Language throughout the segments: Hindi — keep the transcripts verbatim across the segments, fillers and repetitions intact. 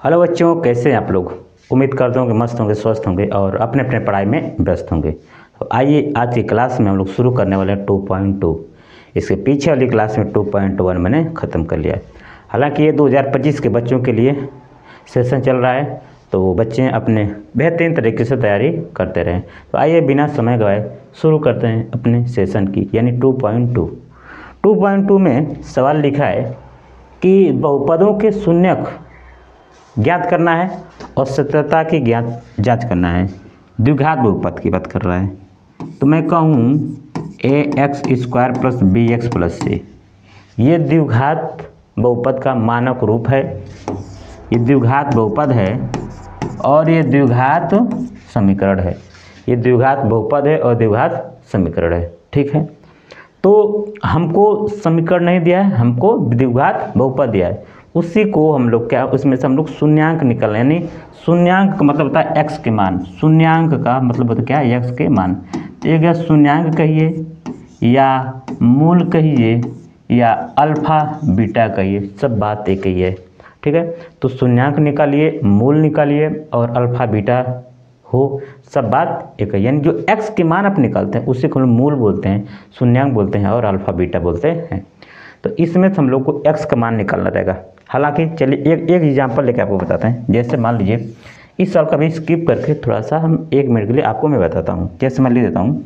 हेलो बच्चों, कैसे हैं आप लोग। उम्मीद करता हूँ कि मस्त होंगे, स्वस्थ होंगे और अपने अपने पढ़ाई में व्यस्त होंगे। तो आइए आज की क्लास में हम लोग शुरू करने वाले हैं टू पॉइंट टू। इसके पीछे वाली क्लास में टू पॉइंट वन मैंने ख़त्म कर लिया है। हालांकि ये दो हज़ार पच्चीस के बच्चों के लिए सेशन चल रहा है, तो बच्चे अपने बेहतरीन तरीके से तैयारी करते रहें। तो आइए बिना समय गवाए शुरू करते हैं अपने सेशन की, यानी two point two. Two point two में सवाल लिखा है कि बहुपदों के शून्यक ज्ञात करना है और सत्यता की ज्ञात जांच करना है। द्विघात बहुपद की बात कर रहा है, तो मैं कहूँ a x square plus b x plus c, ये द्विघात बहुपद का मानक रूप है। ये द्विघात बहुपद है और ये द्विघात समीकरण है। ये द्विघात बहुपद है और द्विघात समीकरण है, ठीक है। तो हमको समीकरण नहीं दिया है, हमको द्विघात बहुपद दिया है। उसी को हम लोग क्या, उसमें से हम लोग शून्यांक निकल, यानी शून्यांक का मतलब होता है एक्स के मान। शून्यांक का मतलब होता है क्या, एक्स के मान। एक या शून्यांक कहिए या मूल कहिए या अल्फा बीटा कहिए, सब बात एक ही है, ठीक है। तो शून्यांक निकालिए, मूल निकालिए और अल्फा बीटा हो, सब बात एक है। यानी जो एक्स के मान आप निकालते हैं उसी को हम मूल बोलते हैं, शून्यांक बोलते हैं और अल्फा बीटा बोलते हैं। तो इसमें से हम लोग को एक्स का मान निकालना रहेगा। हालांकि चलिए एक एक एग्जाम्पल लेके आपको बताते हैं। जैसे मान लीजिए इस साल का भी स्किप करके थोड़ा सा हम एक मिनट के लिए आपको मैं बताता हूँ। जैसे मैं लिख देता हूँ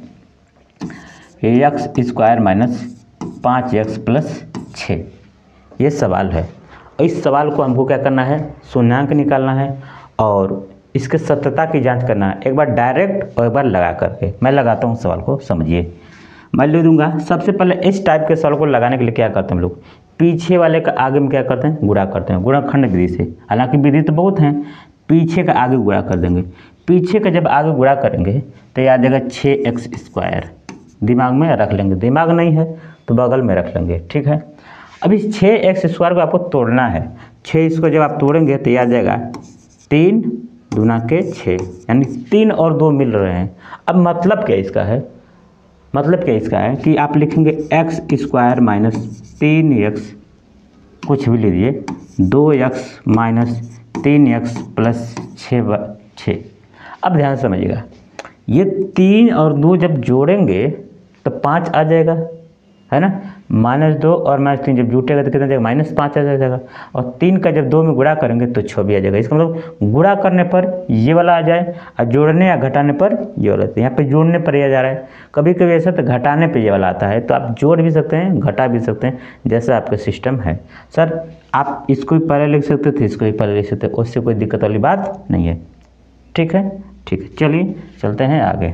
एक्स स्क्वायर माइनस पाँच एक्स प्लस छः, ये सवाल है। इस सवाल को हमको क्या करना है, शून्यांक निकालना है और इसके सत्यता की जांच करना है, एक बार डायरेक्ट और एक बार लगा करके। मैं लगाता हूँ सवाल को, समझिए। मैं लिख दूंगा, सबसे पहले इस टाइप के सवाल को लगाने के लिए क्या करते हैं हम लोग, पीछे वाले का आगे में क्या करते हैं, गुणा करते हैं, गुणनखंड विधि से। हालांकि विधि तो बहुत हैं, पीछे का आगे गुणा कर देंगे। पीछे का जब आगे गुणा करेंगे तो याद आएगा छः एक्स स्क्वायर, दिमाग में रख लेंगे। दिमाग नहीं है तो बगल में रख लेंगे, ठीक है। अब इस छः एक्स स्क्वायर को आपको तोड़ना है। छः इसको जब आप तोड़ेंगे तो याद आएगा तीन दूना के छः, यानी तीन और दो मिल रहे हैं। अब मतलब क्या इसका है, मतलब क्या इसका है कि आप लिखेंगे एक्स स्क्वायर माइनस तीन एक्स, कुछ भी लीजिए, दो एक्स माइनस तीन एक्स प्लस छः छः। अब ध्यान से समझिएगा, ये तीन और दो जब जोड़ेंगे तो पाँच आ जाएगा, है ना। माइनस दो और माइनस तीन जब जुटेगा तो कितना जाएगा, माइनस पाँच आ जाएगा। और तीन का जब दो में गुणा करेंगे तो छः भी आ जाएगा। इसका मतलब गुणा करने पर ये वाला आ जाए और जोड़ने या घटाने पर ये वाला। यहाँ पे जोड़ने पर यह जा रहा है, कभी कभी ऐसा तो घटाने पे ये वाला आता है। तो आप जोड़ भी सकते हैं, घटा भी सकते हैं, जैसा आपका सिस्टम है। सर आप इसको भी पहले लिख सकते थे, इसको भी पहले लिख सकते, उससे कोई दिक्कत वाली बात नहीं है, ठीक है। ठीक है, चलिए चलते हैं आगे।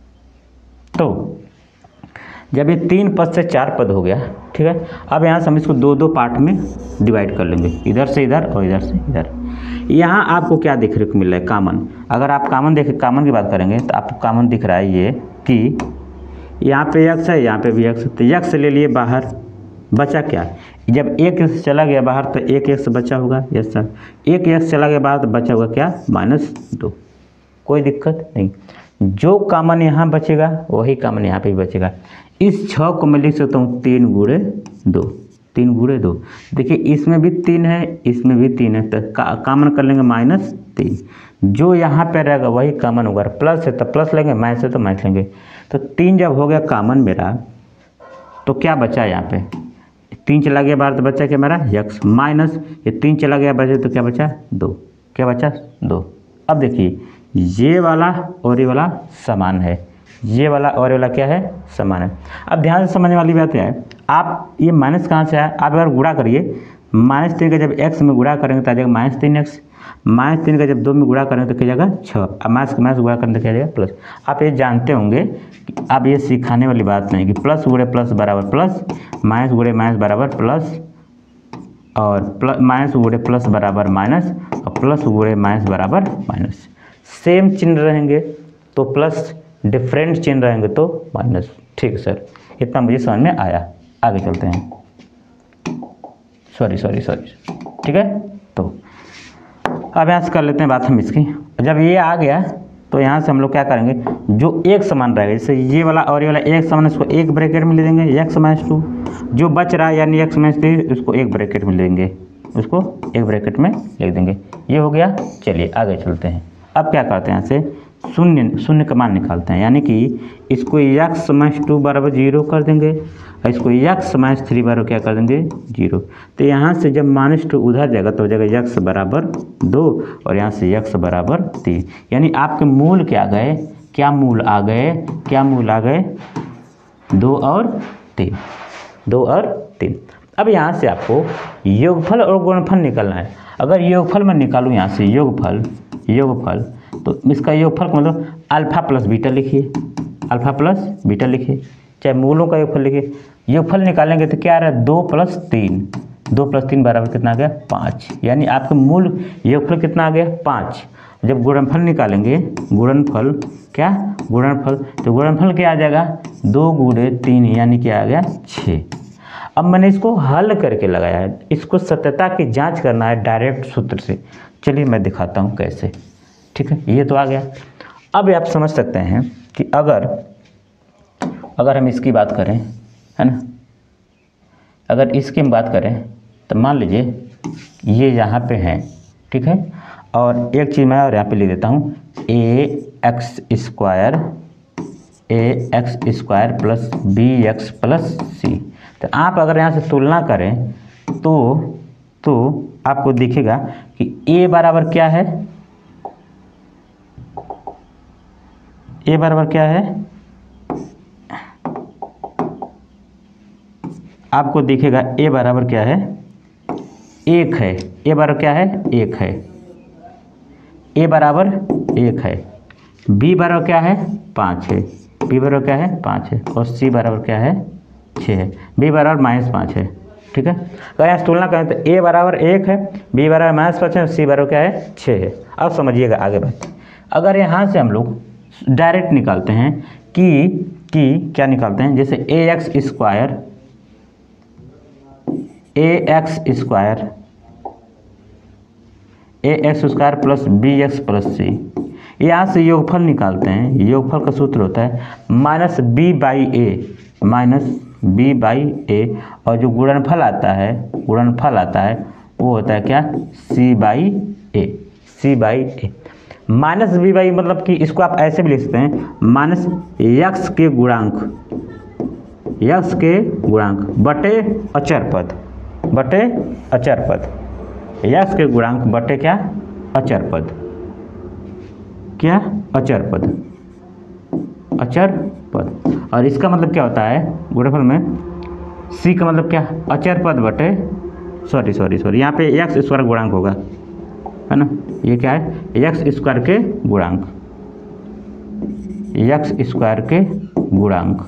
तो जब ये तीन पद से चार पद हो गया, ठीक है। अब यहाँ से हम इसको दो दो पार्ट में डिवाइड कर लेंगे, इधर से इधर और इधर से इधर। यहाँ आपको क्या देखने को मिल रहा है, कामन। अगर आप कामन देखें, कामन की बात करेंगे तो आपको कामन दिख रहा है ये कि यहाँ पे एक्स है, यहाँ पे भी एक्स है। तो एक्स ले लिए बाहर, बचा क्या, जब एक एक्स चला गया बाहर तो एक एक्स बचा होगा। यस सर, एक एक्स चला गया बाहर तो बचा होगा क्या, माइनस दो। कोई दिक्कत नहीं, जो कामन यहाँ बचेगा वही कामन यहाँ पे भी बचेगा। इस छः को मैं लिख सकता हूँ तीन गुणे दो, तीन गुणे दो। देखिए इसमें भी तीन है, इसमें भी तीन है, तो का, कामन कर लेंगे माइनस तीन। जो यहाँ पे रहेगा वही कामन होगा। प्लस है तो प्लस लेंगे, माइनस है तो माइनस लेंगे। तो तीन जब हो गया कामन मेरा, तो क्या बचा यहाँ पे, तीन चला गया बाहर तो बचा क्या मेरा एक्स, माइनस ये तीन चला गया बचे तो क्या बचा दो, क्या बचा दो। अब देखिए ये वाला और ये वाला समान है, ये वाला और ये वाला क्या है, समान है। अब ध्यान से समझने वाली बात है, आप ये माइनस कहाँ से आया, आप अगर गुणा करिए, माइनस तीन का जब एक्स में गुणा करेंगे तो आ जाएगा माइनस तीन एक्स, माइनस तीन का जब दो में गुणा करेंगे तो क्या जाएगा छः, अब माइनस का माइनस गुणा करेंगे तो क्या जाएगा प्लस। आप ये जानते होंगे कि अब ये सिखाने वाली बात नहीं कि प्लस गुणे प्लस बराबर प्लस, माइनस गुणे माइनस बराबर प्लस, और प्लस माइनस गुणे प्लस बराबर माइनस, और प्लस गुणे माइनस बराबर माइनस। सेम चिन्ह रहेंगे तो प्लस, डिफरेंट चिन्ह रहेंगे तो माइनस। ठीक है सर, इतना मुझे समझ में आया। आगे चलते हैं, सॉरी सॉरी सॉरी ठीक है। तो अब यहाँ से कर लेते हैं बात हम इसकी। जब ये आ गया तो यहाँ से हम लोग क्या करेंगे, जो एक समान रहेगा, जैसे ये वाला और ये वाला एक समान, इसको एक ब्रैकेट में ले देंगे एक्स माइनस टू। जो बच रहा है यानी एक्स माइनस थ्री, उसको एक ब्रैकेट में लेंगे, उसको एक ब्रैकेट में लिख देंगे। ये हो गया। चलिए आगे चलते हैं। अब क्या करते हैं, यहाँ से शून्य शून्य का मान निकालते हैं, यानी कि इसको एक्स माइनस टू बराबर जीरो कर देंगे और इसको एक्स माइनस थ्री बराबर क्या कर देंगे, जीरो। तो यहाँ से जब माइनस टू उधर जाएगा तो हो जाएगा एक्स बराबर दो और यहाँ से एक्स बराबर तीन, यानी आपके मूल क्या गए, क्या मूल आ गए, क्या मूल आ गए, दो और तीन, दो और तीन। अब यहाँ से आपको योगफल और गुणनफल निकालना है। अगर योगफल में निकालूँ यहाँ से योगफल, योगफल तो इसका योगफल का मतलब अल्फा प्लस बीटा लिखिए, अल्फा प्लस बीटा लिखिए, चाहे मूलों का योगफल लिखिए। योगफल निकालेंगे तो क्या आ रहा है, दो प्लस तीन, दो प्लस तीन बराबर कितना आ गया, पाँच, यानी आपका मूल योगफल कितना आ गया, पाँच। जब गुणनफल निकालेंगे, गुणनफल क्या, गुणनफल तो गुणनफल क्या आ जाएगा, दो गुणे तीन यानी क्या आ गया, छः। अब मैंने इसको हल करके लगाया है, इसको सत्यता की जांच करना है डायरेक्ट सूत्र से। चलिए मैं दिखाता हूँ कैसे। ठीक है, ये तो आ गया। अब आप समझ सकते हैं कि अगर अगर हम इसकी बात करें, है ना, अगर इसकी हम बात करें तो मान लीजिए ये यहाँ पे हैं, ठीक है, और एक चीज़ मैं और यहाँ पे लिख देता हूँ, a x square, a x square plus b x plus c. तो आप अगर यहाँ से तुलना करें तो तो आपको दिखेगा कि ए बराबर क्या है, ए बराबर क्या है, आपको दिखेगा ए बराबर क्या है, एक है। ए बराबर क्या है, एक है। ए बराबर एक है। बी बराबर क्या है, पाँच है। बी बराबर क्या है, पाँच है। और सी बराबर क्या है, छः है। बी बराबर माइनस पाँच है। ठीक है, अगर यहाँ तुलना करें तो ए बराबर एक है, बी बराबर माइनस पाँच है, सी बराबर क्या है, छः है। अब समझिएगा आगे बात। अगर यहाँ से हम लोग डायरेक्ट निकालते हैं कि कि क्या निकालते हैं, जैसे a x square, a x square, a x square plus b x plus c, यहाँ से योगफल निकालते हैं। योगफल का सूत्र होता है minus b by a, minus b by a, और जो गुणनफल आता है, गुणनफल आता है वो होता है क्या, c by a, c by a. Minus b by मतलब कि इसको आप ऐसे भी लिख सकते हैं, माइनस यक्स के गुणांक, यक्स के गुणांक बटे अचर पद, बटे अचर पद, यक्स के गुणांक बटे क्या, अचर पद, क्या, अचर पद, अचर पद। और इसका मतलब क्या होता है गुणनफल में, सी का मतलब क्या, अचर पद बटे, सॉरी सॉरी सॉरी यहाँ पे एक्स स्क्वायर गुणांक होगा, है ना, ये क्या है, एक्स स्क्वायर के गुणांक, एक्स स्क्वायर के गुणांक।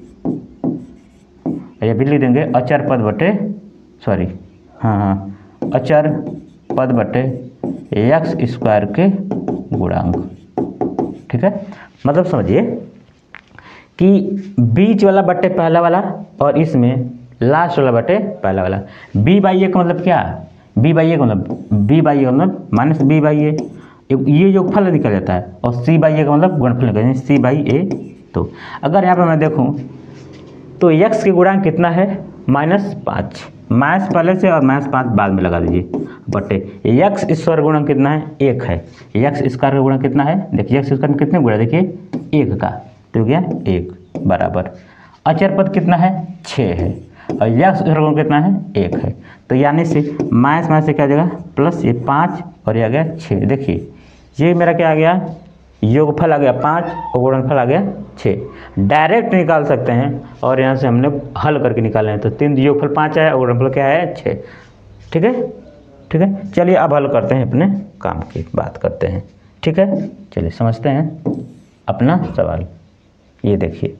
ये भी लिख देंगे अचर पद बटे, सॉरी हाँ हाँ अचर पद बटे एक्स स्क्वायर के गुणांक। ठीक है, मतलब समझिए कि बीच वाला बटे पहला वाला और इसमें लास्ट वाला बटे पहला वाला। बी बाई ए का मतलब क्या, बी बाई ए का मतलब, बी बाई ए का मतलब माइनस बी बाई ए, ये योगफल निकल जाता है, और सी बाई ए का मतलब गुणनफल निकल जाता है, सी बाई ए। तो अगर यहाँ पर मैं देखूँ तो एक्स के गुणांक कितना है, माइनस पाँच, माइनस पहले से और माइनस पाँच बाद में लगा दीजिए, बटे एक्स स्क्वायर गुणांक कितना है, एक है। एक्स स्क्वायर का गुणांक कितना है, देखिए एक्स स्क्वायर में कितने गुणा, देखिए एक का, तो हो गया एक, बराबर अचर पद कितना है, छः है, और एक्स स्क्वायर गुणांक कितना है, एक है। तो यानी से माइनस माइनस से क्या आ जाएगा, प्लस ये पाँच और ये आ गया छः। देखिए ये मेरा क्या आ गया, योगफल आ गया पाँच और गुणनफल आ गया छः। डायरेक्ट निकाल सकते हैं और यहाँ से हमने हल करके निकाले हैं, तो तीन योगफल पाँच आया और गुणनफल क्या है, छः। ठीक है, ठीक है, चलिए अब हल करते हैं, अपने काम की बात करते हैं। ठीक है, चलिए समझते हैं अपना सवाल। ये देखिए,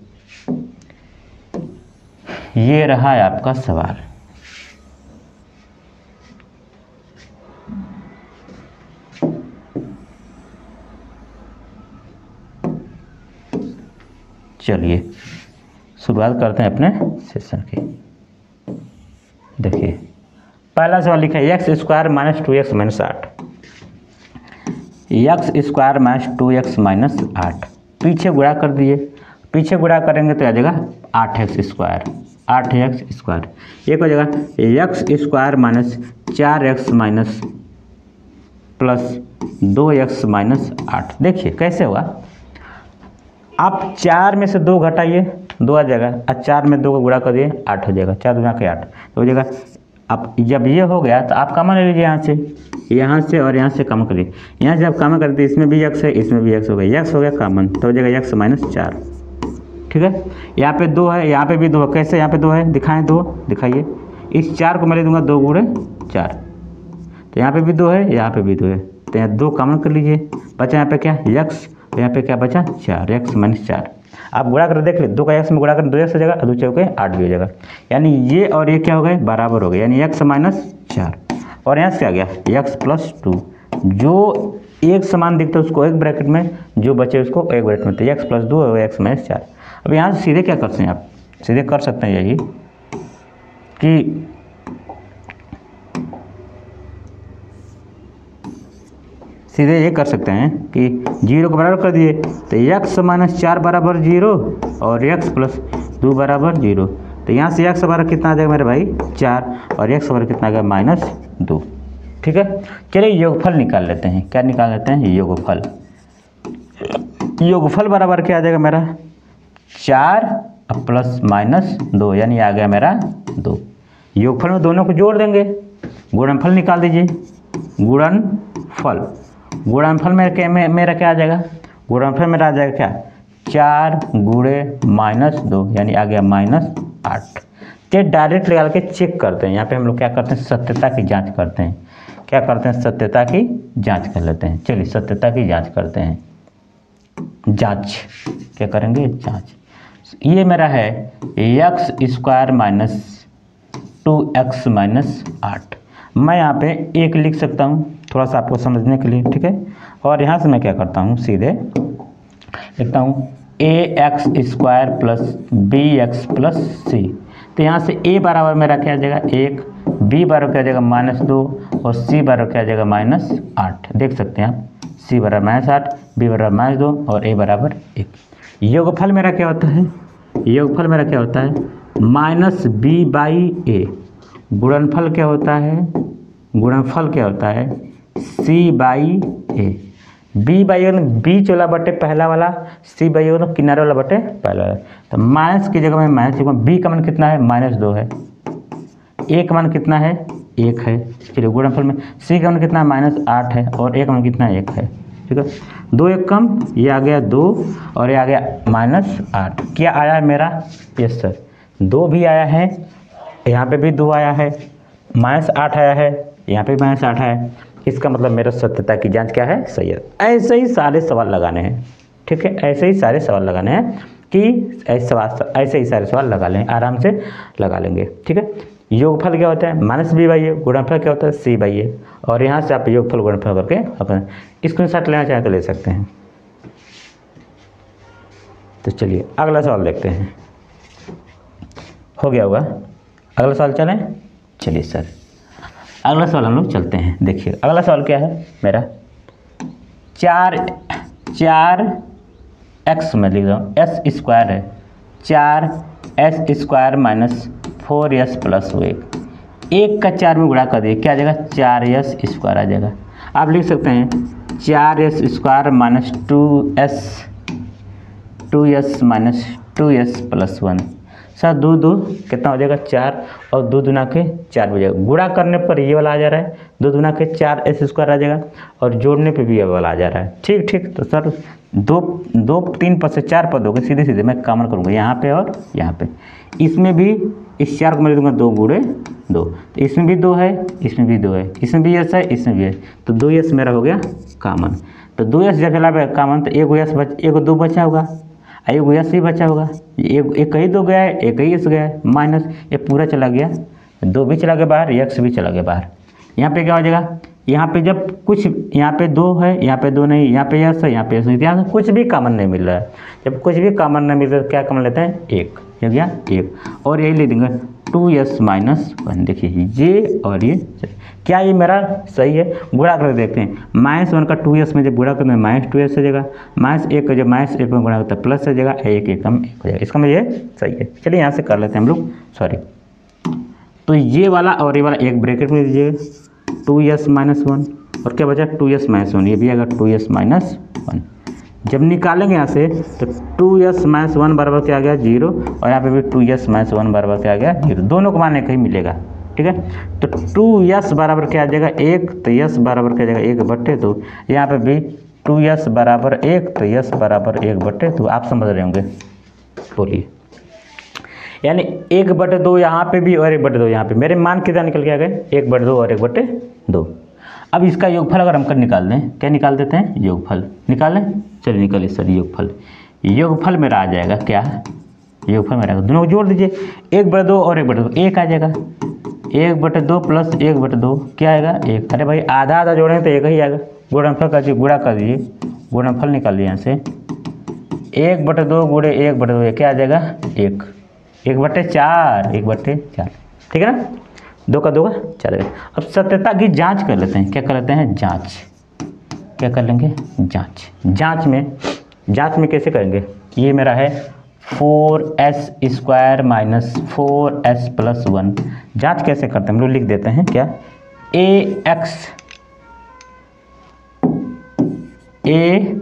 ये रहा है आपका सवाल। चलिए शुरुआत करते हैं अपने सेशन की। देखिए पहला सवाल लिखा है x square minus two x minus आठ, x square minus two x minus आठ, पीछे गुणा कर दिए, पीछे गुणा करेंगे तो आ जाएगा आठ एक्स स्क्वायर, आठ एक्स स्क्वायर, एक हो जाएगा एक्स स्क्वायर माइनस चार एक्स माइनस प्लस दो एक्स माइनस आठ। देखिए कैसे हुआ, आप चार में से दो घटाइए, दो आ जाएगा, और चार में दो को गुणा कर दिए, आठ हो जाएगा, चार गुणा के आठ तो हो जाएगा। अब जब ये हो गया तो आप कॉमन ले लीजिए यहाँ से, यहाँ से और यहाँ से कॉमन करिए, यहाँ से आप कॉमन कर दीजिए, इसमें भी एक्स है, इसमें भी एक्स हो गया, एक्स हो गया कॉमन तो हो जाएगा एक्स माइनस चार। ठीक है, यहाँ पे दो है, यहाँ पे भी दो है, कैसे यहाँ पे दो है दिखाएं, दो दिखाइए, इस चार को मैं ले दूंगा दो गुणे चार, तो यहाँ पे भी दो है, यहाँ पे भी दो है, तो यहाँ दो कॉमन कर लीजिए, बचा यहाँ पे क्या एक्स, तो यहाँ पे क्या बचा चार, एक्स माइनस चार। आप गुणा कर देख ले, दो का एक्स में गुणा कर दो एक्स हो जाएगा, दो चौके आठ भी हो जाएगा, यानी ये और ये क्या हो गए बराबर हो गए, यानी एक्स माइनस चार, और यहाँ से क्या आ गया एक्स प्लस टू, जो एक समान दिखता है उसको एक ब्रैकेट में, जो बचे उसको एक ब्रैकेट में, तो एक्स प्लस दो और एक्स माइनस चार। अब यहाँ से सीधे क्या कर सकते हैं, आप सीधे कर सकते हैं यही कि सीधे ये कर सकते हैं कि जीरो को बराबर कर दिए तो एक्स माइनस चार बराबर जीरो और एक्स प्लस दो बराबर जीरो, तो यहाँ से एक्स बराबर कितना आ जाएगा मेरे भाई चार, और एक्स बराबर कितना आ गया माइनस दो। ठीक है, चलिए योगफल निकाल लेते हैं, क्या निकाल लेते हैं योगफल। योगफल बराबर क्या आ जाएगा मेरा चार प्लस माइनस दो, यानी आ गया मेरा दो। योगफल में दोनों को जोड़ देंगे, गुणनफल निकाल दीजिए, गुणनफल, गुणनफल में क्या में, मेरा क्या आ जाएगा, गुणनफल मेरा आ जाएगा क्या चार गुणे माइनस दो, यानी आ गया माइनस आठ। तो डायरेक्ट निकाल के चेक करते हैं, यहाँ पे हम लोग क्या करते हैं सत्यता की जांच करते हैं, क्या करते हैं सत्यता की जांच कर लेते हैं। चलिए सत्यता की जांच करते हैं, जांच क्या करेंगे जांच। ये मेरा है x square minus two x minus आठ, मैं यहाँ पे एक लिख सकता हूँ थोड़ा सा आपको समझने के लिए। ठीक है, और यहाँ से मैं क्या करता हूँ सीधे लिखता हूँ a x square plus b x plus c, तो यहाँ से ए बराबर मेरा क्या आ जाएगा एक, बी बराबर क्या आ जाएगा माइनस दो, और सी बराबर क्या आ जाएगा माइनस आठ। देख सकते हैं आप, सी बराबर माइनस आठ, बी बराबर माइनस दो और ए बराबर एक। योगफल मेरा क्या होता है, योगफल मेरा क्या होता है माइनस बी बाई ए। गुणनफल क्या होता है, गुणनफल क्या होता है c by a. B by one b चला बटे पहला वाला, सी बाई वन किनारे वाला बटे पहला वाला, तो माइनस की जगह में माइनस लिखूँगा। बी का मान कितना है माइनस दो है, ए का मान कितना है एक है। चलिए गुणनफल में सी का मान कितना है माइनस आठ है, और ए का मान कितना है एक है। ठीक है, दो एक कम, ये आ गया दो और ये आ गया माइनस आठ। क्या आया है मेरा, यस सर दो भी आया है, यहाँ पे भी दो आया है, माइनस आठ आया है, यहाँ पे भी माइनस आठ आया है। इसका मतलब मेरा सत्यता की जांच क्या है सही है। ऐसे ही सारे सवाल लगाने हैं, ठीक है, ऐसे ही सारे सवाल लगाने हैं कि ऐसे सवाल ऐसे ही सारे सवाल लगा लें, आराम से लगा लेंगे। ठीक है, योगफल क्या होता है माइनस बी बाई ए, गुणनफल क्या होता है सी बाई ए, और यहाँ से आप योगफल गुणनफल करके अपने स्क्रीनशॉट लेना चाहें तो ले सकते हैं। तो चलिए अगला सवाल देखते हैं, हो गया होगा। अगला सवाल चलें, चलिए सर अगला सवाल हम लोग चलते हैं। देखिए अगला सवाल क्या है मेरा, चार चार एक्स में लिख रहा हूँ, एस स्क्वायर है, चार s square minus four s plus एक, एक का चार में गुणा कर दिए क्या आ जाएगा चार एस स्क्वायर आ जाएगा। आप लिख सकते हैं चार s square minus two s two s minus two s plus one. Sir दो दो कितना हो जाएगा चार, और दो दुना के चार हो जाएगा। गुणा करने पर ये वाला आ जा रहा है, दो दुना के चार एस स्क्वायर आ जाएगा, और जोड़ने पे भी ये वाला आ जा रहा है। ठीक ठीक, तो सर दो दो तीन पद से चार पद हो गए, सीधे सीधे मैं कॉमन करूँगा यहाँ पे और यहाँ पे। इसमें भी इस चार को मैं दूंगा दो गुणे दो, तो इसमें भी दो है, इसमें भी दो है, इसमें भी यस है, इसमें भी है, तो दो यस मेरा हो गया कॉमन। तो दो यस जब चला कॉमन तो एक यस बच एक दो बचा होगा, एक यस ही बचा होगा, एक एक ही दो गया है, एक ही यस गया है, माइनस ये पूरा चला गया, दो भी चला गया बाहर, एक्स भी चला गया बाहर। यहाँ पे क्या हो जाएगा, यहाँ पे जब कुछ यहाँ पे दो है, यहाँ पे दो नहीं, यहाँ पे यस है, यहाँ पे यस नहीं, यहाँ से कुछ भी कॉमन नहीं मिल रहा है। जब कुछ भी कॉमन नहीं मिल रहा है क्या कॉमन लेते हैं एक, हो गया एक, और यही ले देंगे टू एस माइनस वन। देखिए ये और ये क्या ये मेरा सही है, गुणा करके देखते हैं। माइनस वन का टू एस में जब गुणा करते हैं माइनस टू एस हो जाएगा, माइनस एक का जब माइनस एक में गुणा होता है प्लस हो जाएगा, एक एकम एक हो जाएगा। इसका मतलब ये सही है। चलिए यहाँ से कर लेते हैं हम लोग, सॉरी। तो ये वाला और ये वाला एक ब्रैकेट में दीजिएगा, टू एस माइनस वन और क्या बचा टू एस माइनस वन, ये भी आएगा टू एस माइनस वन। जब निकालेंगे यहाँ से तो टू एस माइनस वन बराबर क्या आ गया जीरो, और यहाँ पे भी टू एस माइनस वन बराबर क्या आ गया जीरो, दोनों को मान एक ही मिलेगा। ठीक है, तो टू एस बराबर क्या आ जाएगा एक, तो एस बराबर क्या आ जाएगा एक बट्टे दो। यहाँ पे भी टू एस बराबर एक, तो एस बराबर एक बट्टे दो। आप समझ रहे होंगे, बोलिए। यानी एक बटे दो यहाँ पे भी और एक बटे दो यहाँ पे, मेरे मान कितना निकल के आ गए एक बटे दो और एक बटे दो। अब इसका योगफल अगर हम कर निकाल दें, क्या निकाल देते हैं योगफल निकाल लें। चलिए निकालिए सर योगफल, योगफल मेरा आ जाएगा क्या, योगफल मेरा दोनों को जोड़ दीजिए, एक बटे दो और एक बटे दो एक आ जाएगा, एक बटे दो प्लस एक बटे दो क्या आएगा एक। अरे भाई आधा आधा जोड़ेंगे तो एक ही आएगा, गुणनफल कर दीजिए, गुणा कर दीजिए, गुणनफल निकाल दिए यहाँ से, एक बटे दो गुणे एक बटे दो क्या आ जाएगा एक, एक बटे चार, एक बटे चार। ठीक है ना, दो का दो का चार। अब सत्यता की जांच कर लेते हैं, क्या कर लेते हैं जांच, क्या कर लेंगे जांच। जांच में जांच में कैसे करेंगे, ये मेरा है four s square minus four s plus one. जांच कैसे करते हैं हम लोग लिख देते हैं क्या, a x a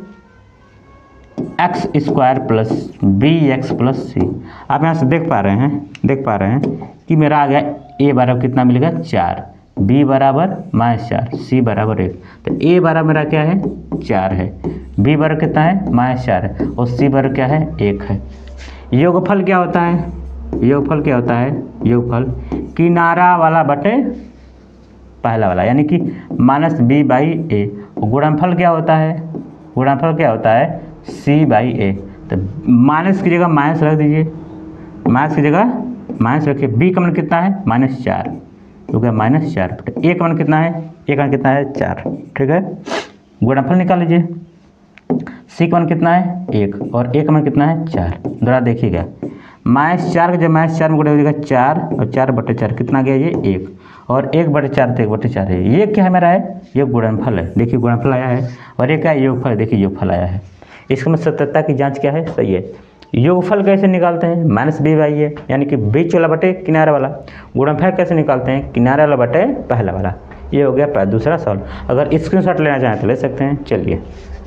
x square plus b x plus c. आप यहाँ से देख पा रहे हैं देख पा रहे हैं कि मेरा आ गया ए बराबर कितना मिलेगा चार, बी बराबर माइनस चार, सी बराबर एक। तो ए बराबर मेरा क्या है चार है, बी बराबर कितना है माइनस चार है, और सी बराबर क्या है एक है। योगफल क्या होता है, योगफल क्या होता है, योगफल किनारा वाला बटे पहला वाला, यानी कि माइनस बी बाई ए। गुणनफल क्या होता है, गुणनफल क्या होता है सी बाई ए। तो माइनस की जगह माइनस रख दीजिए, माइनस की जगह माइनस रखिए, बी का मान कितना है माइनस चार, तो क्या माइनस चार, ए का मान कितना है, ए का मान कितना है चार। ठीक है, गुणनफल निकाल लीजिए, सी का मान कितना है एक और ए का मान कितना है चार। जरा देखिएगा, माइनस चार का जब माइनस चार में गुणा हो जाएगा चार, और चार बटे चार कितना गया ये एक, और एक बटे चार तो एक बटे चार है। ये क्या है मेरा है, ये गुणनफल है, देखिए गुणनफल आया है, और ये क्या है योगफल, देखिए योगफल आया है। इसका मतलब सत्यता की जांच क्या है सही है। योगफल कैसे निकालते हैं, माइनस बी बाई ए, यानी कि बीच वाला बटे किनारे वाला। गुणनफल कैसे निकालते हैं, किनारे वाला बटे पहला वाला। ये हो गया दूसरा सवाल। अगर स्क्रीनशॉट लेना चाहें तो ले सकते हैं। चलिए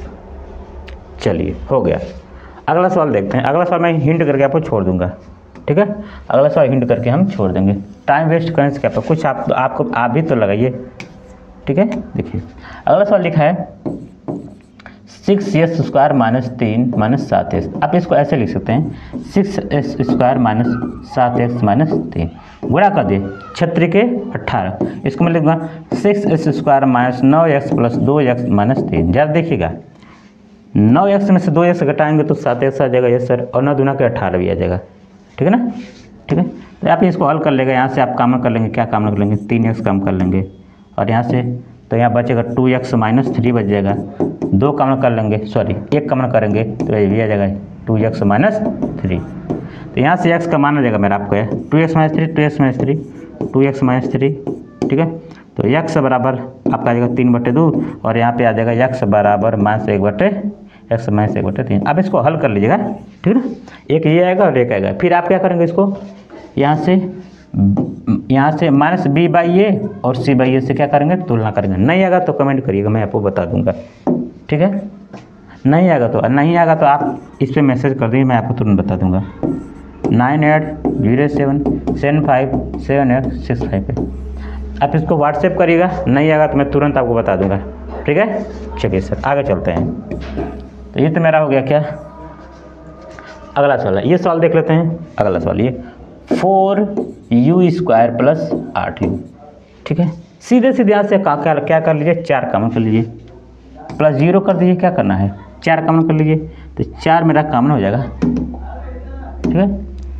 चलिए हो गया, अगला सवाल देखते हैं। अगला सवाल मैं हिंट करके आपको छोड़ दूंगा, ठीक है, अगला सवाल हिंट करके हम छोड़ देंगे, टाइम वेस्ट करने से क्या, कुछ आप आपको आप भी तो लगाइए। ठीक है, देखिए अगला सवाल लिखा है सिक्स एस स्क्वायर माइनस तीन माइनस सात एक्स। आप इसको ऐसे लिख सकते हैं, सिक्स एस स्क्वायर माइनस सात एक्स माइनस तीन, गुणा कर दिए छत्तीस के अट्ठारह। इसको मैं लिखूंगा सिक्स एस स्क्वायर माइनस नौ एक्स प्लस दो एक्स माइनस तीन। जरा देखिएगा, नौ एक्स में से दो एक्स घटाएंगे तो सात एक्स आ जाएगा, यस सर, और नौ दूना के अट्ठारह भी आ जाएगा। ठीक है ना, ठीक है, तो आप इसको हल कर लेगा, यहाँ से आप काम कर लेंगे, क्या काम कर लेंगे, तीन एक्स काम कर लेंगे, और यहाँ से तो यहाँ बचेगा टू एक्स माइनस थ्री बच जाएगा, दो कमन कर लेंगे, सॉरी एक कमन करेंगे तो ये भी आ जाएगा टू एक्स माइनस थ्री। तो यहाँ से एक्स का मान आ जाएगा मेरा आपको है two x minus three, two x minus three, two x minus three. ठीक है, तो एक्स बराबर आपका आ जाएगा तीन बटे दो, और यहाँ पे आ जाएगा एक्स बराबर माइनस एक बटे एक्स माइनस एक बटे तीन। अब इसको हल कर लीजिएगा, ठीक है ना, एक ये आएगा और एक आएगा। फिर आप क्या करेंगे, इसको यहाँ से यहाँ से माइनस बी बाई ए और सी बाई ए से क्या करेंगे, तुलना करेंगे। नहीं आएगा तो कमेंट करिएगा, मैं आपको बता दूंगा। ठीक है, नहीं आएगा तो नहीं आएगा तो आप इस पर मैसेज कर दीजिए, मैं आपको तुरंत बता दूंगा। Nine eight zero seven seven five seven eight six five पे आप इसको व्हाट्सएप करिएगा, नहीं आएगा तो मैं तुरंत आपको बता दूंगा। ठीक है, चलिए सर आगे चलते हैं। तो ये तो मेरा हो गया क्या, अगला सवाल है, ये सवाल देख लेते हैं। अगला सवाल ये फोर यू स्क्वायर प्लस आठ यू। ठीक है, सीधे सीधे यहाँ से क्या क्या क्या कर लीजिए, चार कॉमन कर लीजिए, प्लस जीरो कर दीजिए, क्या करना है चार कॉमन कर लीजिए, तो चार मेरा कॉमन हो जाएगा। ठीक है,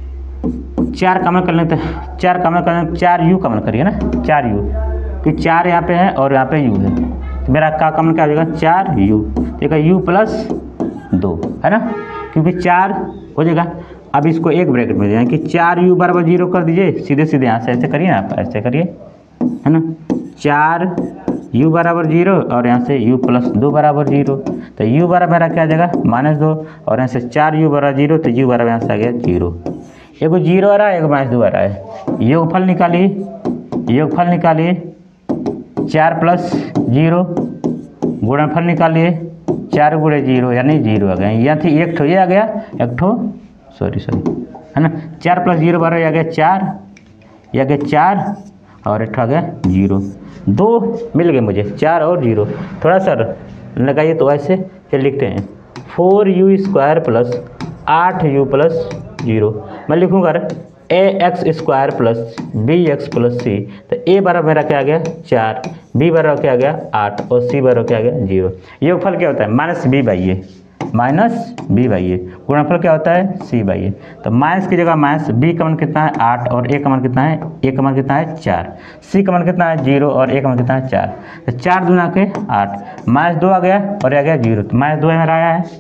चार कॉमन कर लेते हैं, चार कॉमन कर लेते चार यू कॉमन करिए ना, चार यू, क्योंकि चार यहाँ पे है और यहाँ पे यू है, तो मेरा का कॉमन क्या हो जाएगा चार यू, ठीक है, यू प्लस दो है ना, क्योंकि चार हो जाएगा अब इसको एक ब्रैकेट में दें कि चार यू बराबर जीरो कर दीजिए, सीधे सीधे यहाँ से ऐसे करिए ना, आप ऐसे करिए, है ना। चार यू बराबर जीरो और यहाँ से यू प्लस दो बराबर जीरो, तो यू बराबर मेरा क्या आ जाएगा माइनस दो, और यहाँ से चार यू बराबर जीरो, तो यू बराबर यहाँ से आ गया जीरो। एगो जीरो आ रहा है, एगो माइनस दो आ रहा है। योगफल निकालिए, योगफल निकालिए, चार प्लस जीरो, गुणनफल निकालिए, चार गुणे जीरो यानी जीरो आ गया। यहाँ थी एक ठो ये आ गया, एक ठो सॉरी सॉरी है ना, चार प्लस जीरो बराबर आ गया चार, ये आ गया चार और एक ठो आ गया जीरो, दो मिल गए मुझे, चार और जीरो। थोड़ा सा लगाइए तो ऐसे फिर लिखते हैं फोर यू स्क्वायर प्लस आठ यू प्लस जीरो। मैं लिखूँगा a x square plus b x plus c, तो ए बराबर मेरा क्या आ गया चार, बी बराबर क्या आ गया आठ और सी बराबर क्या आ गया जीरो। योगफल क्या होता है minus b by a, minus b by a. गुणनफल क्या होता है सी बाई ए। तो माइनस की जगह माइनस, बी का मान कितना है आठ और ए का मान कितना है, ए का मान कितना है चार, सी का मान कितना है जीरो और ए का मान कितना है चार। तो चार दूना के आठ, माइनस दो आ गया और आ गया जीरो, तो माइनस दो मेरा आया है,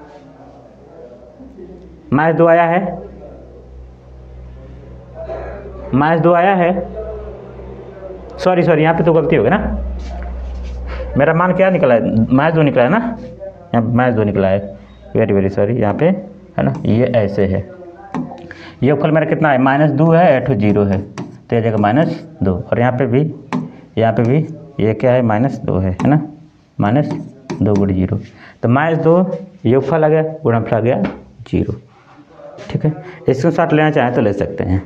माइनस दो आया है, माइनस दो आया है, सॉरी सॉरी यहाँ पे तो गलती हो गई ना, मेरा मान क्या निकला है माइनस दो निकला है ना, यहाँ माइनस दो निकला है, वेरी वेरी सॉरी यहाँ पे है ना, ये ऐसे है। योगफल मेरा कितना है माइनस दो है, एट जीरो है, तो ये जगह माइनस दो, और यहाँ पे भी, यहाँ पे भी ये क्या है माइनस दो है, है ना, माइनस दो गुणे जीरो, तो माइनस दो योगफल आ गया, गुणनफल आ गया जीरो। ठीक है, इसके साथ लेना चाहें तो ले सकते हैं।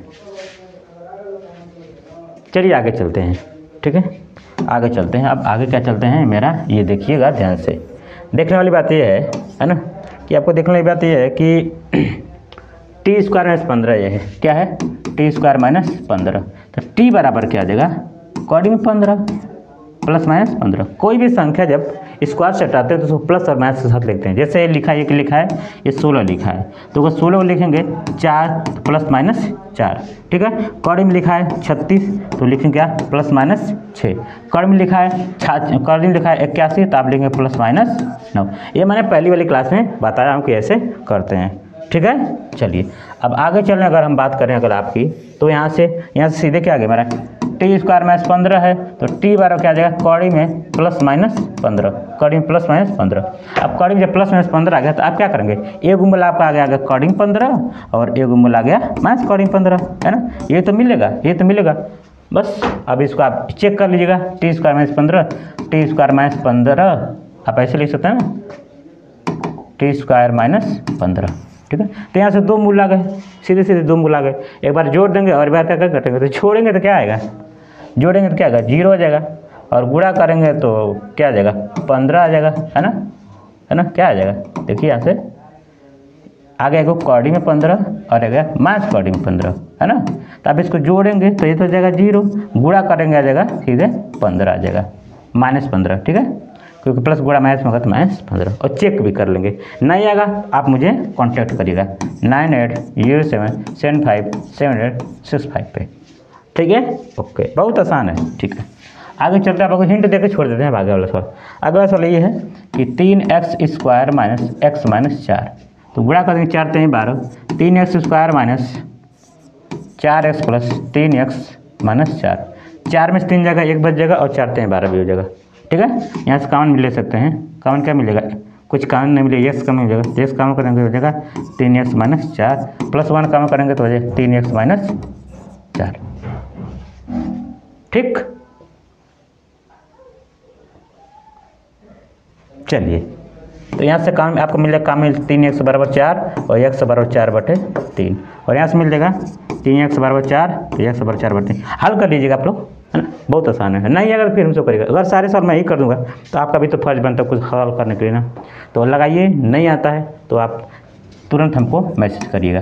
चलिए आगे चलते हैं। ठीक है, आगे चलते हैं। अब आगे क्या चलते हैं मेरा, ये देखिएगा ध्यान से, देखने वाली बात ये है है ना, कि आपको देखने वाली बात ये है कि टी स्क्वायर माइनस पंद्रह ये है, क्या है टी स्क्वायर माइनस पंद्रह, तो टी बराबर क्या आ जाएगा कॉर्डिंग में पंद्रह प्लस माइनस पंद्रह। कोई भी संख्या जब स्क्वायर से हटाते हैं तो उसको प्लस और माइनस के साथ लिखते हैं। जैसे ये लिखा है, ये लिखा है, ये सोलह लिखा है, तो अगर सोलह को लिखेंगे चार तो प्लस माइनस चार। ठीक है, कॉर्डिंग में लिखा है छत्तीस तो लिखेंगे क्या प्लस माइनस छः। कॉर्डिंग में लिखा है कॉर्डिंग में लिखा है इक्यासी तो आप लिखेंगे प्लस माइनस नौ। ये मैंने पहली वाली क्लास में बताया हूँ कि ऐसे करते हैं। ठीक है, चलिए अब आगे चलने अगर हम बात करें अगर आपकी, तो यहाँ से यहाँ से सीधे क्या आ गया मेरा टी स्क्वायर माइनस पंद्रह है, तो टी बराबर क्या आ जाएगा कॉर्डिंग में प्लस माइनस पंद्रह, कॉर्डिंग प्लस माइनस पंद्रह। अब कॉर्डिंग जब प्लस माइनस पंद्रह आ गया तो आप क्या करेंगे, एक गुम्बल आपका आ गया आगे कॉर्डिंग पंद्रह और एक गुम्बल आ गया माइनस कॉर्डिंग पंद्रह, है ना, ये तो मिलेगा ये तो मिलेगा बस। अब इसको आप चेक कर लीजिएगा, टी स्क्वायर माइनस पंद्रह, टी स्क्वायर माइनस पंद्रह आप ऐसे लिख सकते हैं ना, टी स्क्वायर माइनस पंद्रह। ठीक है, तो यहाँ से दो मूल आ गए, सीधे सीधे दो मूल आ गए, एक बार जोड़ देंगे और एक बार क्या क्या कटेंगे, तो छोड़ेंगे तो क्या आएगा, जोड़ेंगे तो क्या आएगा जीरो आ जाएगा, और गुणा करेंगे तो क्या आ जाएगा पंद्रह आ जाएगा, है ना, है ना, क्या आ जाएगा देखिए यहाँ से आ गया एक कॉर्डिंग में पंद्रह और आ गया माइनस कॉर्डिंग में पंद्रह, है ना। तो आप इसको जोड़ेंगे तो ये तो हो जाएगा जीरो, गुणा करेंगे आ जाएगा सीधे पंद्रह आ जाएगा माइनस पंद्रह। ठीक है, क्योंकि प्लस गुणा माइनस में होगा तो माइनस पंद्रह, और चेक भी कर लेंगे। नहीं आएगा आप मुझे कांटेक्ट करिएगा nine eight zero seven seven five seven eight six five पे। ठीक है, ओके, बहुत आसान है। ठीक है, आगे चलते हैं, आपको हिंट देकर छोड़ देते हैं आगे वाला सवाल। अगला सवाल ये है कि तीन x square minus x minus चार, तो गुणा करेंगे चार तीन बारह, तीन एक्स स्क्वायर माइनस चार एक्स प्लस तीन एक्स माइनस चार, चार में से तीन जगह एक बच जाएगा और चार तीन बारह भी हो जाएगा। ठीक है, यहाँ से कॉमन भी ले सकते हैं, कॉमन क्या मिलेगा, कुछ कॉमन नहीं मिलेगा, एक्स कम हो जाएगा, एक्स कॉमन करेंगे हो जाएगा तीन एक्स माइनस चार, प्लस वन कॉमन करेंगे तो हो जाएगा तीन एक्स माइनस चार। ठीक, चलिए तो यहाँ से काम आपको मिलेगा काम मिल तीन एक्स बराबर चार और एक्स बराबर चार बटे तीन, और यहाँ से मिल जाएगा तीन एक्स बराबर चार तो एक्स बराबर चार बटे तीन। हल कर लीजिएगा आप लोग, है ना, बहुत आसान है। नहीं अगर फिर हमसे करिएगा, अगर सारे सवाल मैं ही कर दूंगा तो आपका भी तो फर्ज बनता है कुछ हल करने के लिए ना, तो लगाइए। नहीं आता है तो आप तुरंत हमको मैसेज करिएगा।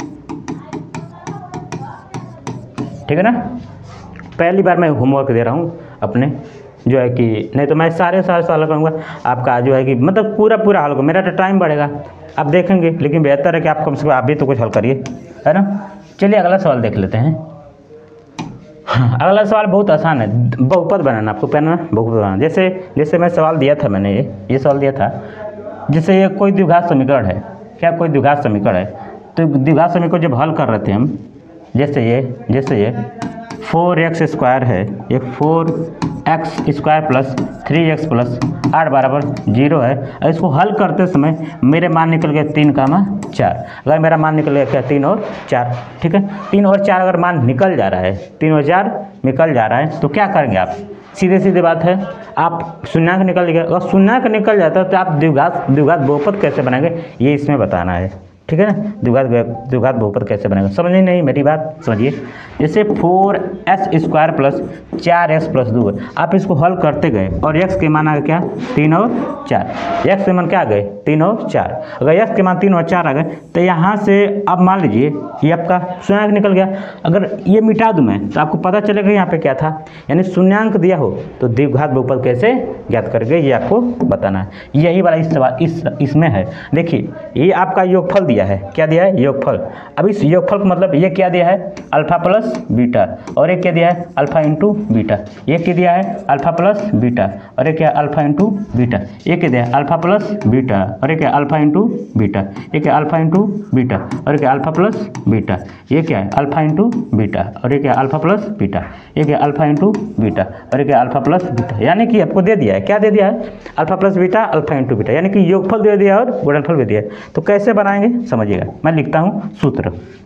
ठीक है ना, पहली बार मैं होमवर्क दे रहा हूँ अपने, जो है कि नहीं तो मैं सारे सारे सवाल करूँगा आपका जो है कि मतलब पूरा पूरा हल को, मेरा तो टाइम बढ़ेगा, आप देखेंगे, लेकिन बेहतर है कि आप कम से कम आप भी तो कुछ हल करिए, है ना। चलिए अगला सवाल देख लेते हैं। हाँ, अगला सवाल बहुत आसान है, बहुपद बनाना, आपको पहना बहुपद बनाना। जैसे जैसे मैं सवाल दिया था, मैंने ये ये सवाल दिया था, जैसे ये कोई द्विघात समीकरण है, क्या कोई द्विघात समीकरण है, तो द्विघात समीकरण को जब हल कर रहे थे हम, जैसे ये जैसे ये फोर एक्स स्क्वायर है, ये four x square plus three x plus आठ बराबर जीरो है। और इसको हल करते समय मेरे मान निकल गए तीन कामा चार। अगर मेरा मान निकल गया क्या, तीन और चार, ठीक है। तीन और चार अगर मान निकल जा रहा है, तीन और चार निकल जा रहा है, तो क्या करेंगे आप, सीधे सीधे बात है, आप शून्यंक निकल गया। अगर शून्यंक निकल जाता है तो आप द्विघात द्विघात बहुपद कैसे बनाएंगे, ये इसमें बताना है, ठीक है ना। द्विघात द्विघात बहुपद कैसे बनेगा, समझिए नहीं मेरी बात, समझिए। जैसे फोर एस स्क्वायर प्लस चार एक्स प्लस दो है, आप इसको हल करते गए और एक्स के मान आ गए क्या, तीन और चार। एक्स के मान क्या आ गए, तीन और चार। अगर एक्स के मान तीन और चार आ गए तो यहाँ से अब मान लीजिए ये आपका शून्यंक निकल गया। अगर ये मिटा दूँ मैं तो आपको पता चलेगा यहाँ पे क्या था, यानी शून्यंक दिया हो तो द्विघात बहुपद कैसे ज्ञात करके, ये आपको बताना है। यही वाला इस सवाल इस इसमें है। देखिए ये आपका योगफल दिया है, क्या दिया है, योगफल। अब इस योगफल का मतलब ये क्या दिया है, अल्फा प्लस बीटा, और ये क्या दिया है, अल्फा इंटू बीटा। ये क्या दिया है, अल्फा प्लस बीटा, और ये क्या, अल्फा इंटू बीटा। ये क्या दिया है, अल्फा प्लस बीटा, और ये क्या, अल्फा इंटू बीटा। ये क्या, अल्फा इंटू बीटा, और ये क्या, अल्फा प्लस बीटा। ये क्या है, अल्फा इंटू बीटा, और ये क्या, अल्फा प्लस बीटा। ये क्या, अल्फा इंटू बीटा, और ये क्या, अल्फा प्लस बीटा। यानी कि आपको दे दिया है, क्या दे दिया है, alpha plus beta, alpha into beta, यानी कि योगफल दे दिया और गुणनफल भी दिया है। तो कैसे बनाएंगे समझिएगा, मैं लिखता हूँ सूत्र।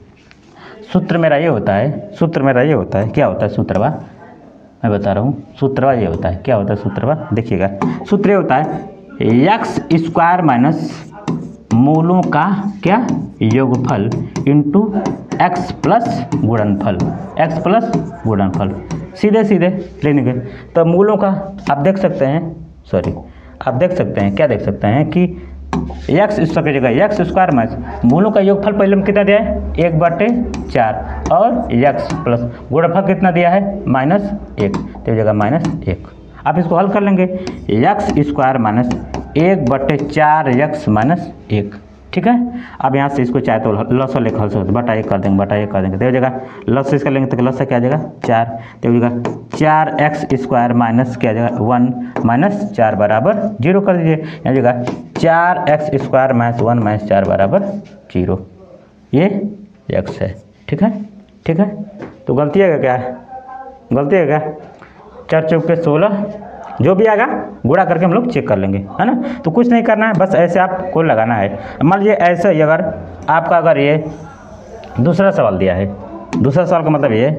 सूत्र मेरा ये होता है, सूत्र मेरा ये होता है, क्या होता है सूत्रवा, मैं बता रहा हूँ। सूत्रवा ये होता है, क्या होता है सूत्रवा, देखिएगा। सूत्र ये होता है एक्स स्क्वायर माइनस मूलों का क्या, योगफल इंटू एक्स प्लस गुणनफल, एक्स प्लस गुणनफल, सीधे सीधे लेंगे। तो मूलों का आप देख सकते हैं, सॉरी आप देख सकते हैं, क्या देख सकते हैं कि एक्स स्क्वायर की जगह एक्स स्क्वायर माइनस मूलों का योगफल पहले में कितना दिया है, एक बटे चार, और एक्स प्लस गुणनफल कितना दिया है, माइनस एक, तो जगह माइनस एक। आप इसको हल कर लेंगे, एक्स स्क्वायर माइनस एक बटे चार एक्स माइनस एक, ठीक है। अब यहाँ से इसको चाहे तो लस लेकर हल सकते, बटा एक कर देंगे, बटा एक कर देंगे, तो जगह लस इसका लेंगे तो लस से क्या आ जाएगा, चार, तो जगह चार एक्स स्क्वायर माइनस क्या आ जाएगा, वन माइनस चार बराबर जीरो कर दीजिए। यहाँ जगह चार x square minus one minus चार बराबर जीरो, ये एक्स है, ठीक है, ठीक है। तो गलती है क्या, गलती है क्या, चार चौक के सोलह, जो भी आएगा गुणा करके हम लोग चेक कर लेंगे, है ना। तो कुछ नहीं करना है, बस ऐसे आपको लगाना है। मान लीजिए ऐसे ही अगर आपका अगर ये दूसरा सवाल दिया है, दूसरा सवाल का मतलब ये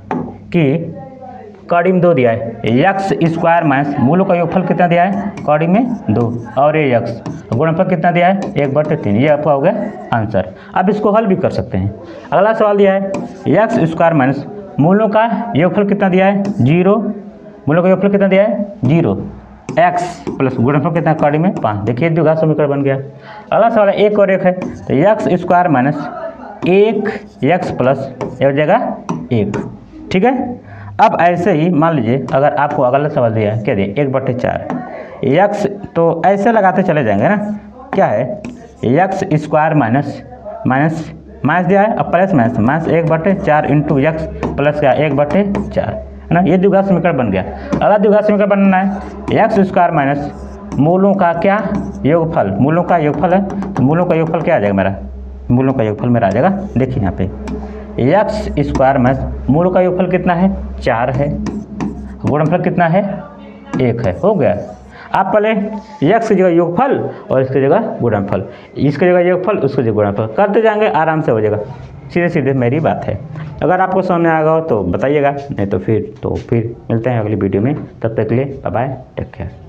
कि कौड़ी में दो दिया है, एक्स स्क्वायर माइनस मूलों का योगफल कितना दिया है, कौड़ी में दो, और ये एक्स गुणनफल कितना दिया है, एक बटे तीन, ये आपका हो गया आंसर। अब इसको हल भी कर सकते हैं। अगला सवाल दिया है एक्स स्क्वायर माइनस मूलों का योगफल कितना दिया है, जीरो, मूलों का योगफल कितना दिया है, जीरो, एक्स प्लस गुणनफल कितना, कौड़ी में पाँच। देखिए द्विघात समीकरण बन गया। अगला सवाल है एक और एक है, तो एक्स स्क्वायर माइनस एक एक्स प्लस एक जगह एक, ठीक है। अब ऐसे ही मान लीजिए अगर आपको अगला सवाल दिया है, क्या दिया, एक बटे चार एक्स, तो ऐसे लगाते चले जाएंगे ना, क्या है, x square minus minus minus दिया है, अब प्लस माइनस माइनस एक बटे चार इंटू एक्स प्लस क्या, एक बटे चार, है ना। ये द्विघात समीकरण बन गया। अगला द्विघात समीकरण बनना है एक्स स्क्वायर माइनस मूलों का क्या, योगफल, मूलों का योगफल है, तो मूलों का योगफल क्या आ जाएगा मेरा, मूलों का योगफल मेरा आ जाएगा, देखिए यहाँ पे एक्स स्क्वायर माइनस मूलों का योगफल कितना है, चार है, गुणनफल कितना है, एक है, हो गया। आप पहले एक्स की जगह योगफल और इसकी जगह गुणनफल, इसकी जगह योगफल उसकी जगह गुणनफल करते जाएंगे, आराम से हो जाएगा, सीधे सीधे मेरी बात है। अगर आपको समझ में आ गया हो तो बताइएगा, नहीं तो फिर तो फिर मिलते हैं अगली वीडियो में, तब तक के लिए बाय बाय, टेक केयर।